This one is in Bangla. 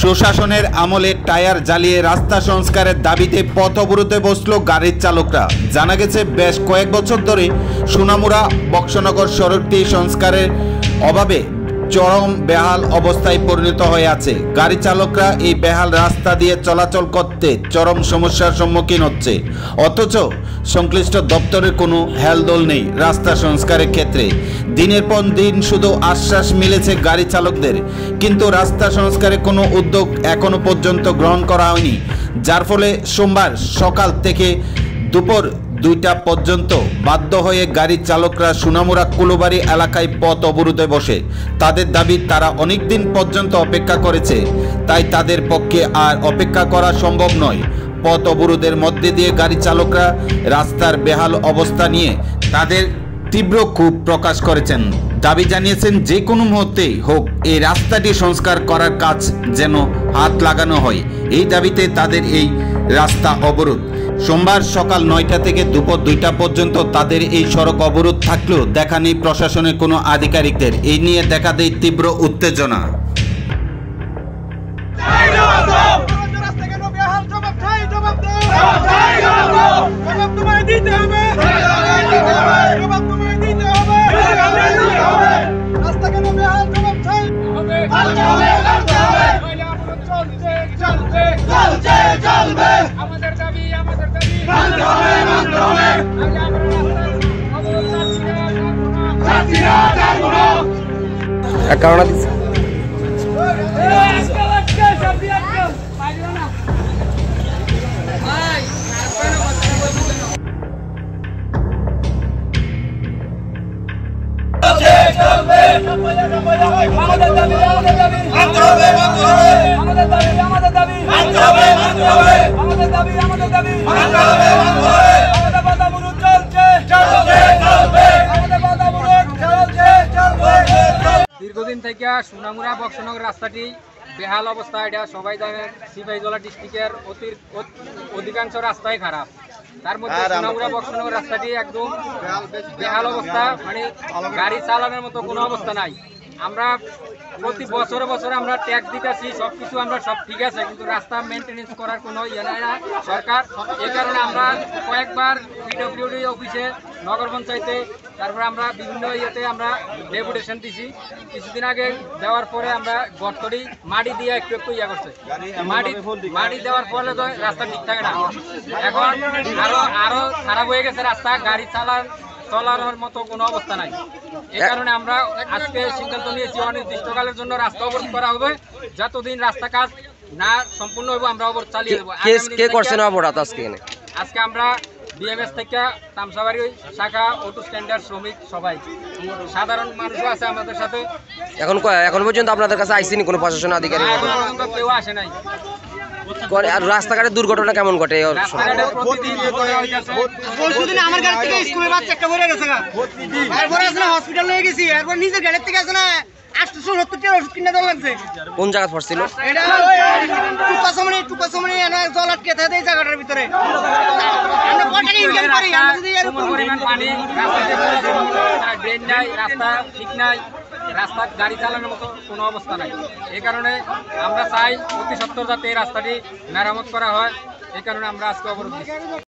সুশাসনের আমলে টায়ার জ্বালিয়ে রাস্তা সংস্কারের দাবিতে পথ অবরোধে বসল গাড়ির চালকরা। জানা গেছে বেশ কয়েক বছর ধরে সোনামুড়া বক্সনগর সড়কটি সংস্কারের অভাবে চরম বেহাল অবস্থায় পরিণত হয়ে আছে। গাড়ি চালকরা এই বেহাল রাস্তা দিয়ে চলাচল করতে চরম সমস্যার সম্মুখীন হচ্ছে, অথচ সংশ্লিষ্ট দপ্তরের কোনো হেলদোল নেই রাস্তা সংস্কারের ক্ষেত্রে। দিনের পর দিন শুধু আশ্বাস মিলেছে গাড়ি চালকদের, কিন্তু রাস্তা সংস্কারে কোনো উদ্যোগ এখনো পর্যন্ত গ্রহণ করা হয়নি, যার ফলে সোমবার সকাল থেকে দুপুর 2টা পর্যন্ত বাধ্য হয়ে গাড়ি চালকরা সোনামুড়া কুলোবাড়ি এলাকায় পথ অবরোধে বসে। তাদের দাবি, তারা অনেক দিন পর্যন্ত অপেক্ষা করেছে, তাই তাদের পক্ষে আর অপেক্ষা করা সম্ভব নয়। পথ অবরোধের মধ্যে দিয়ে গাড়ি চালকরা রাস্তার বেহাল অবস্থা নিয়ে তাদের তীব্র ক্ষোভ প্রকাশ করেছেন। দাবি জানিয়েছেন যে কোনো মুহূর্তেই হোক এই রাস্তাটি সংস্কার করার কাজ যেন হাত লাগানো হয়। এই দাবিতে তাদের এই রাস্তা অবরোধ। সোমবার সকাল 9টা থেকে দুপুর 2টা পর্যন্ত তাদের এই সড়ক অবরোধ থাকলেও দেখা নেই প্রশাসনের কোনো আধিকারিকদের। এই নিয়ে দেখা দেয় তীব্র উত্তেজনা। দীর্ঘদিন থেকে সোনামুড়া বক্সনগর রাস্তাটি বেহাল অবস্থা। এটা সবাই জানেন, সিপাহীজলা ডিস্ট্রিক্টের অধিকাংশ রাস্তাই খারাপ। তার মধ্যে সোনামুড়া বক্সনগর রাস্তাটি একদম বেহাল অবস্থা, মানে গাড়ি চালানোর মতো কোনো অবস্থা নাই। আমরা প্রতি বছরে বছরে আমরা ট্যাক্স দিতেছি, সবকিছু আমরা সব ঠিক আছে, কিন্তু রাস্তা মেনটেনেন্স করার কোনো ইয়ে নাই না সরকার। এই কারণে আমরা কয়েকবার পিডব্লিউডি অফিসে, নগর পঞ্চায়েতে, তারপরে আমরা বিভিন্ন ইয়েতে আমরা ডেপুটেশন দিছি। কিছুদিন আগে দেওয়ার পরে আমরা গর্তটি মাটি দিয়ে একটু একটু ইয়ে করছে, মাটি দেওয়ার ফলে তো রাস্তা ঠিক থাকে না। এখন আরো খারাপ হয়ে গেছে রাস্তা, গাড়ি চলানোর মতো কোনো অবস্থা নাই। এই কারণে আমরা আজকে সিদ্ধান্ত নিয়েছি অনির্দিষ্টকালের জন্য রাস্তা অবরোধ করা হবে। যতদিন রাস্তা কাজ না সম্পূর্ণ হবে আমরা অবরোধ চালিয়ে দেবো। আজকে আমরা বিএমএস থেকে তামসাবাড়ি শাখা, অটো স্ট্যান্ডার্ড, শ্রমিক, সবাই সাধারণ মানুষও আছে আমাদের সাথে। এখন পর্যন্ত আপনাদের কাছে আইসিনি কোনো প্রশাসন আধিকারিক? কেউ আসে নাই। আর রাস্তাঘাটের দুর্ঘটনা কেমন ঘটে? আমার গাড়ি থেকে স্কুলের বাচ্চা একটা পড়ে গেছে, এরপরে আসলে হসপিটাল নিয়ে গেছি, এরপর নিজের গাড়ির থেকে আসে না 870 টাকা ওষুধ কিনে দেওয়া লাগছে। কোন জায়গা পড়ছিল এটা? টুপাসমনি জল আটকে থাকে এই জায়গাটার ভিতরে। আমরা কয়টা ইনকাম করি? আমরা যদি এরকম পরিমাণ পানি, ড্রেন নাই, রাস্তা ঠিক নাই, রাস্তা গাড়ি চালানোর মতো কোনো অবস্থা নাই। এই কারণে আমরা চাই অতি সত্বর যাতে এই রাস্তাটি মেরামত করা হয়। এই কারণে আমরা আজকে অবরোধ দিচ্ছি।